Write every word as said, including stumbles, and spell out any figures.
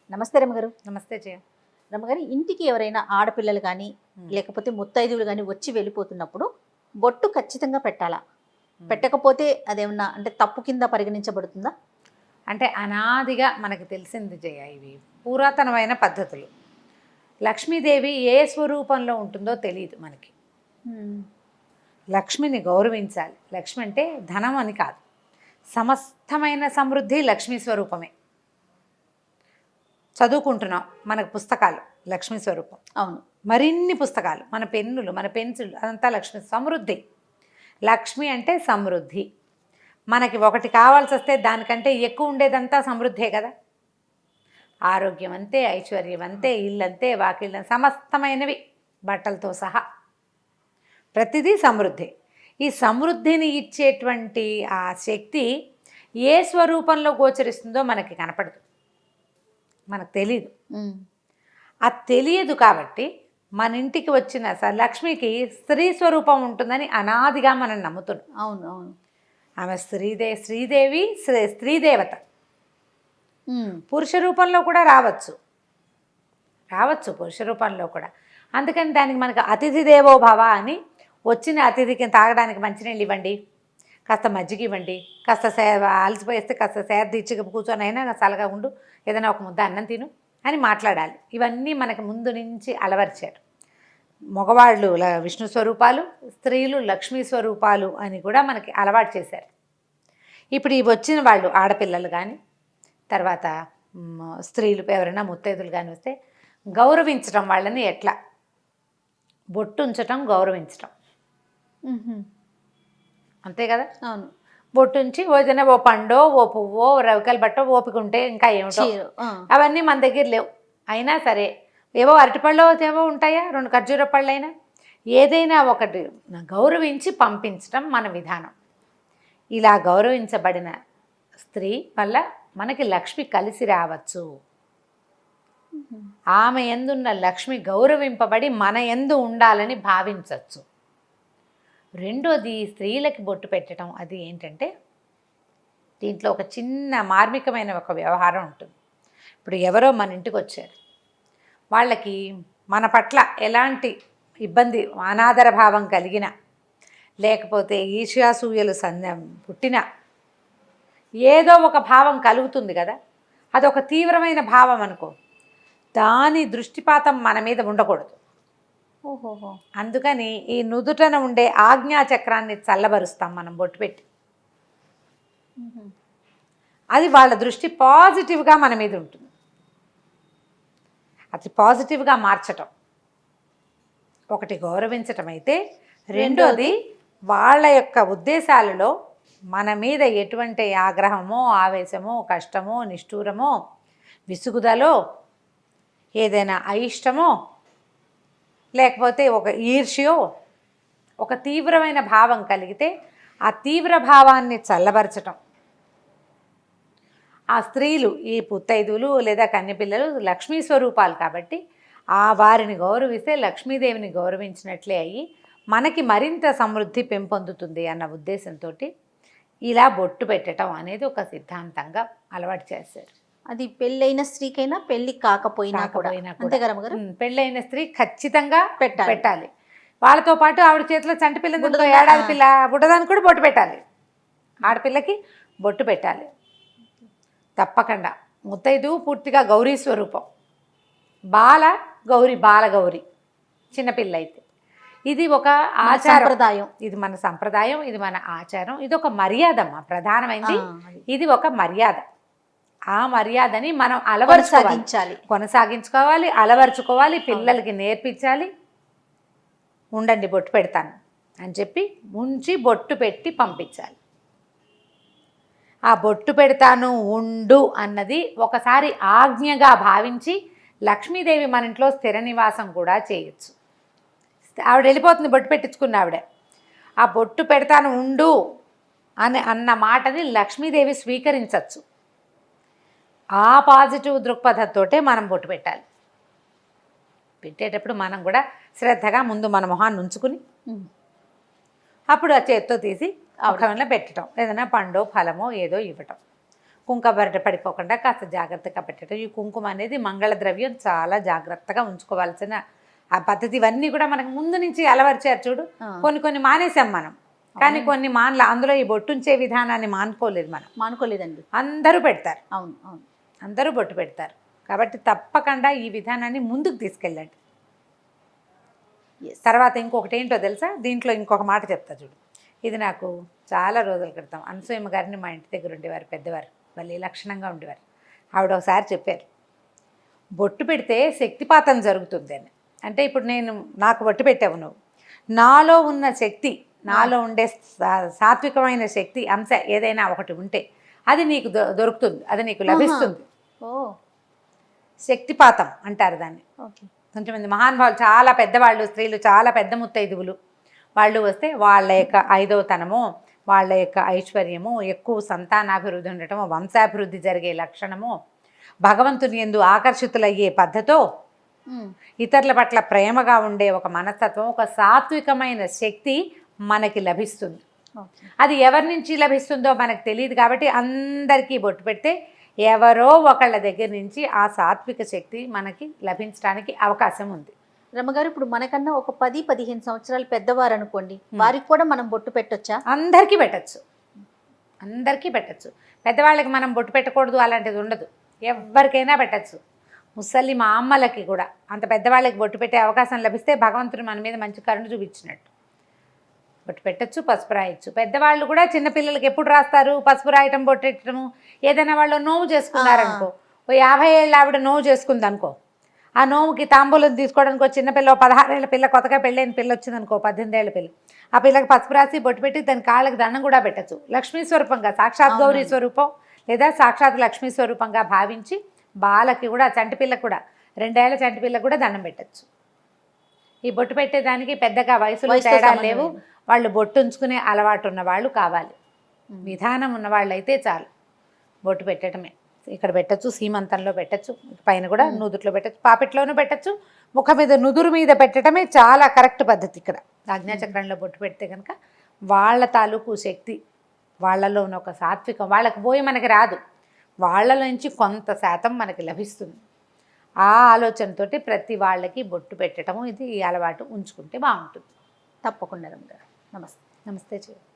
నమస్తే రమగారు. నమస్తే జయ. రమగారు, ఇంటికి ఎవరైనా ఆడపిల్లలు కానీ లేకపోతే ముత్తైదువులు కానీ వచ్చి వెళ్ళిపోతున్నప్పుడు బొట్టు ఖచ్చితంగా పెట్టాలా? పెట్టకపోతే అదేమన్నా అంటే తప్పు కింద పరిగణించబడుతుందా? అంటే అనాదిగా మనకు తెలిసింది జయ, ఇవి పురాతనమైన పద్ధతులు. లక్ష్మీదేవి ఏ స్వరూపంలో ఉంటుందో తెలియదు మనకి. లక్ష్మిని గౌరవించాలి. లక్ష్మి అంటే ధనం అని కాదు, సమస్తమైన సమృద్ధి లక్ష్మీ స్వరూపమే. చదువుకుంటున్నాం, మనకు పుస్తకాలు లక్ష్మీ స్వరూపం. అవును, మరిన్ని పుస్తకాలు, మన పెన్నులు, మన పెన్సిళ్ళు, అదంతా లక్ష్మి సమృద్ధి. లక్ష్మి అంటే సమృద్ధి. మనకి ఒకటి కావాల్సి వస్తే దానికంటే ఎక్కువ ఉండేదంతా సమృద్ధే కదా. ఆరోగ్యం అంతే, ఐశ్వర్యం అంతే, ఇల్లంతే, వాకిళ్ళ సమస్తమైనవి బట్టలతో సహా ప్రతిదీ సమృద్ధి. ఈ సమృద్ధిని ఇచ్చేటువంటి ఆ శక్తి ఏ స్వరూపంలో గోచరిస్తుందో మనకి కనపడదు, మనకు తెలియదు. అది తెలియదు కాబట్టి మన ఇంటికి వచ్చిన లక్ష్మికి స్త్రీ స్వరూపం ఉంటుందని అనాదిగా మనం నమ్ముతున్నాం. అవును అవును ఆమె స్త్రీదే శ్రీదేవి స్త్రీదేవత. పురుష రూపంలో కూడా రావచ్చు రావచ్చు పురుష రూపంలో కూడా. అందుకని దానికి మనకు అతిథి దేవో భవ అని, వచ్చిన అతిథికి తాగడానికి మంచినీళ్ళు ఇవ్వండి, కాస్త మజ్జిగ ఇవ్వండి, కాస్త సే అలసిపోయేస్తే కాస్త సేద తీర్చి కూర్చొని అయినా చల్లగా ఉండు, ఏదైనా ఒక ముద్ద అన్నం తిను అని మాట్లాడాలి. ఇవన్నీ మనకు ముందు నుంచి అలవర్చారు. మగవాళ్ళు విష్ణు స్వరూపాలు, స్త్రీలు లక్ష్మీ స్వరూపాలు అని కూడా మనకి అలవాటు చేశారు. ఇప్పుడు ఇవి వచ్చిన వాళ్ళు ఆడపిల్లలు కానీ తర్వాత స్త్రీలు ఎవరైనా ముత్తైదులు కానీ వస్తే గౌరవించడం, వాళ్ళని ఎట్లా బొట్టు ఉంచటం, గౌరవించటం అంతే కదా. అవును, బొట్టు ఉంచి ఏదైనా ఓ పండో ఓ పువ్వో రవికల బట్టో ఓపిక ఉంటే ఇంకా ఏమిటో అవన్నీ మన దగ్గర లేవు. అయినా సరే ఏవో అరటిపళ్ళు ఏవో ఉంటాయా, రెండు ఖర్జూర పళ్ళు అయినా ఏదైనా ఒకటి గౌరవించి పంపించడం మన విధానం. ఇలా గౌరవించబడిన స్త్రీ వల్ల మనకి లక్ష్మి కలిసి రావచ్చు. ఆమె యందున్న లక్ష్మి గౌరవింపబడి మన యందు ఉండాలని భావించవచ్చు. రెండోది, స్త్రీలకి బొట్టు పెట్టడం అది ఏంటంటే దీంట్లో ఒక చిన్న మార్మికమైన ఒక వ్యవహారం ఉంటుంది. ఇప్పుడు ఎవరో మన ఇంటికి వచ్చారు, వాళ్ళకి మన పట్ల ఎలాంటి ఇబ్బంది అనాదర భావం కలిగిన లేకపోతే ఈర్ష్యాసూయలు సంద పుట్టిన ఏదో ఒక భావం కలుగుతుంది కదా. అదొక తీవ్రమైన భావం అనుకో, దాని దృష్టిపాతం మన మీద ఉండకూడదు. ఓహోహో అందుకని ఈ నుదుటన ఉండే ఆజ్ఞాచక్రాన్ని చల్లబరుస్తాం మనం బొట్టు పెట్టి. అది వాళ్ళ దృష్టి పాజిటివ్గా మన మీద ఉంటుంది. అది పాజిటివ్గా మార్చటం ఒకటి గౌరవించటం అయితే, రెండోది వాళ్ళ యొక్క ఉద్దేశాలలో మన మీద ఎటువంటి ఆగ్రహమో ఆవేశమో కష్టమో నిష్ఠూరమో విసుగుదలో ఏదైనా అయిష్టమో లేకపోతే ఒక ఈర్ష్యో ఒక తీవ్రమైన భావం కలిగితే ఆ తీవ్ర భావాన్ని చల్లబరచటం. ఆ స్త్రీలు ఈ పుత్తైదులు లేదా కన్యపిల్లలు లక్ష్మీ స్వరూపాలు కాబట్టి ఆ వారిని గౌరవిస్తే లక్ష్మీదేవిని గౌరవించినట్లే అయ్యి మనకి మరింత సమృద్ధి పెంపొందుతుంది అన్న ఉద్దేశంతో ఇలా బొట్టు పెట్టడం అనేది ఒక సిద్ధాంతంగా అలవాటు చేశారు. అది పెళ్ళైన స్త్రీకైనా పెళ్ళి కాకపోయినా కూడా అంతే కదా గారు. పెళ్ళైన స్త్రీ ఖచ్చితంగా పెట్టాలి పెట్టాలి వాళ్ళతో పాటు ఆవిడ చేతిలో చంటి పిల్ల, ఏడాది పిల్ల బుడ్డదానికి కూడా బొట్టు పెట్టాలి. ఆడపిల్లకి బొట్టు పెట్టాలి తప్పకుండా. ముత్తైదు పూర్తిగా గౌరీ స్వరూపం, బాల గౌరీ బాల గౌరీ చిన్నపిల్ల అయితే. ఇది ఒక ఆచారం, ఇది మన సంప్రదాయం, ఇది మన ఆచారం, ఇది ఒక మర్యాద అమ్మా ప్రధానమైనది. ఇది ఒక మర్యాద. ఆ మర్యాదని మనం అలవరుచాలి, కొనసాగించుకోవాలి, అలవరుచుకోవాలి, పిల్లలకి నేర్పించాలి. ఉండండి బొట్టు పెడతాను అని చెప్పి ఉంచి బొట్టు పెట్టి పంపించాలి. ఆ బొట్టు పెడతాను ఉండు అన్నది ఒకసారి ఆజ్ఞగా భావించి లక్ష్మీదేవి మన ఇంట్లో స్థిర నివాసం కూడా చేయొచ్చు. ఆవిడ వెళ్ళిపోతుంది బొట్టు పెట్టించుకున్న ఆవిడ. ఆ బొట్టు పెడతాను ఉండు అని అన్న మాటని లక్ష్మీదేవి స్వీకరించవచ్చు. ఆ పాజిటివ్ దృక్పథంతోటే మనం బొట్టు పెట్టాలి. పెట్టేటప్పుడు మనం కూడా శ్రద్ధగా ముందు మన మొహాన్ని ఉంచుకుని అప్పుడు ఆ చేత్తో తీసి ముఖంలో పెట్టడం, ఏదైనా పండో ఫలమో ఏదో ఇవ్వటం. కుంకుమ పడిపోకుండా కాస్త జాగ్రత్తగా పెట్టడం. ఈ కుంకుమ అనేది మంగళ ద్రవ్యం, చాలా జాగ్రత్తగా ఉంచుకోవాల్సిన ఆ పద్ధతి. ఇవన్నీ కూడా మనకు ముందు నుంచి అలవర్చారు చూడు. కొన్ని కొన్ని మానేసాం మనం, కానీ కొన్ని మానల. అందులో ఈ బొట్టుంచే విధానాన్ని మానుకోలేదు మనం. మానుకోలేదండి, అందరూ పెడతారు. అవును అవును, అందరూ బొట్టు పెడతారు. కాబట్టి తప్పకుండా ఈ విధానాన్ని ముందుకు తీసుకెళ్ళండి. తర్వాత ఇంకొకటి ఏంటో తెలుసా, దీంట్లో ఇంకొక మాట చెప్తా చూడు. ఇది నాకు చాలా రోజుల క్రితం అనసూయమ్మ గారిని మా ఇంటి దగ్గర ఉండేవారు, పెద్దవారు, వాళ్ళు లక్షణంగా ఉండేవారు. ఆవిడ ఒకసారి చెప్పారు, బొట్టు పెడితే శక్తిపాతం జరుగుతుంది అని. అంటే ఇప్పుడు నేను నాకు బొట్టు పెట్టావు, నువ్వు నాలో ఉన్న శక్తి, నాలో ఉండే సాత్వికమైన శక్తి అంశ ఏదైనా ఒకటి ఉంటే అది నీకు దొరుకుతుంది, అది నీకు లభిస్తుంది. ఓ శక్తిపాతం అంటారు దాన్ని. ఓకే. కొంచెంమంది మహానుభావులు, చాలా పెద్దవాళ్ళు, స్త్రీలు, చాలా పెద్ద ముత్తైదువులు వాళ్ళు వస్తే వాళ్ళ యొక్క ఐదవ తనము, వాళ్ళ యొక్క ఐశ్వర్యము, ఎక్కువ సంతానాభివృద్ధి ఉండటము, వంశాభివృద్ధి జరిగే లక్షణము, భగవంతుని యందు ఆకర్షితులయ్యే పద్ధతో, ఇతరుల పట్ల ప్రేమగా ఉండే ఒక మనస్తత్వం, ఒక సాత్వికమైన శక్తి మనకి లభిస్తుంది. అది ఎవరి నుంచి లభిస్తుందో మనకు తెలియదు. కాబట్టి అందరికీ బొట్టు పెడితే ఎవరో ఒకళ్ళ దగ్గర నుంచి ఆ సాత్విక శక్తి మనకి లభించడానికి అవకాశం ఉంది. రమ్మగారు, ఇప్పుడు మనకన్నా ఒక పది పదిహేను సంవత్సరాలు పెద్దవారు అనుకోండి, వారికి కూడా మనం బొట్టు పెట్టొచ్చా? అందరికీ పెట్టచ్చు, అందరికీ పెట్టచ్చు. పెద్దవాళ్ళకి మనం బొట్టు పెట్టకూడదు అలాంటిది ఉండదు, ఎవరికైనా పెట్టచ్చు. ముసలి మా అమ్మలకి కూడా, అంత పెద్దవాళ్ళకి బొట్టు పెట్టే అవకాశం లభిస్తే భగవంతుడు మన మీద మంచి కరుణ చూపించినట్టు. బొట్టు పెట్టచ్చు, పసుపు రాయొచ్చు. పెద్దవాళ్ళు కూడా చిన్నపిల్లలకి ఎప్పుడు రాస్తారు పసుపు రాయటం, బొట్టు పెట్టడము? ఏదైనా వాళ్ళు నోవు చేసుకున్నారనుకో, ఓ యాభై ఏళ్ళ ఆవిడ నోవు చేసుకుంది అనుకో, ఆ నోవుకి తాంబూలం తీసుకోవడానికి ఒక చిన్నపిల్ల, పదహారేళ్ళ పిల్ల, కొత్తగా పెళ్ళైన పిల్ల వచ్చిందనుకో, పద్దెనిమిది ఏళ్ళ పిల్ల, ఆ పిల్లకి పసుపు రాసి బొట్టు పెట్టి దాని కాళ్ళకి దండం కూడా పెట్టచ్చు. లక్ష్మీ స్వరూపంగా, సాక్షాత్ గౌరీ స్వరూపం లేదా సాక్షాత్ లక్ష్మీ స్వరూపంగా భావించి బాలకి కూడా, చంటి పిల్లకి కూడా, రెండేళ్ల చంటి పిల్లకి కూడా దండం పెట్టచ్చు. ఈ బొట్టు పెట్టేదానికి పెద్దగా వయసులో తేడా లేవు. వాళ్ళు బొట్టు ఉంచుకునే అలవాటు ఉన్న వాళ్ళు కావాలి, విధానం ఉన్న వాళ్ళు అయితే చాలు. బొట్టు పెట్టడమే ఇక్కడ పెట్టచ్చు, సీమంతంలో పెట్టచ్చు, పైన కూడా నుదుట్లో పెట్టచ్చు, పాపిట్లోనూ పెట్టచ్చు, ముఖం మీద నుదురు మీద పెట్టడమే చాలా కరెక్ట్ పద్ధతి. ఇక్కడ ఆజ్ఞాచక్రంలో బొట్టు పెడితే కనుక వాళ్ళ తాలూకు శక్తి, వాళ్ళలో ఉన్న ఒక సాత్వికం వాళ్ళకి పోయి మనకి రాదు, వాళ్ళలో నుంచి కొంత శాతం మనకి లభిస్తుంది. ఆ ఆలోచనతోటి ప్రతి వాళ్ళకి బొట్టు పెట్టడము, ఇది ఈ అలవాటు ఉంచుకుంటే బాగుంటుంది. తప్పకుండా రమ్మగారు. నమస్తే. నమస్తే.